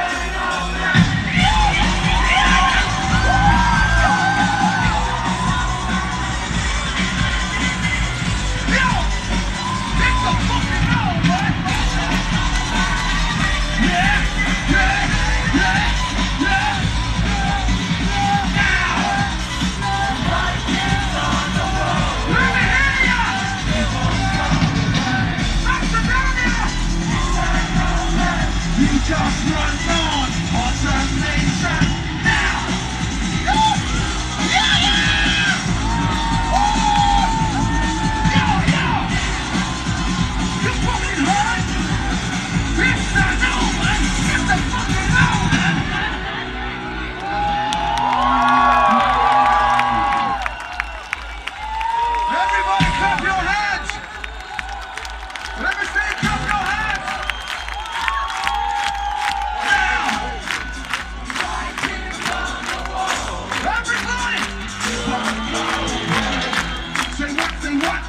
Just run on, automation now! Yeah, yeah! Yo! You fucking heard? It's the Nolan! It's the fucking Nolan! Everybody clap your hands! Let me see, clap your hands! Say what?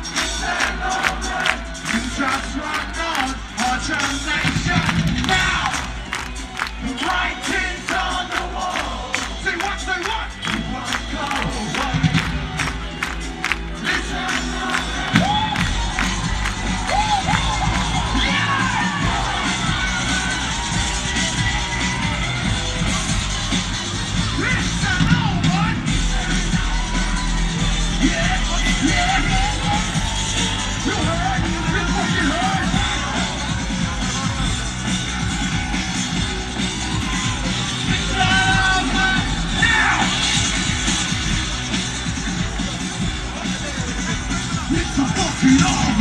You just run on automation now. The writing's on the wall. Say what? You won't go away. Listen. Listen, oh what? Yeah. You heard? You fucking heard? It's over now! It's a fucking over!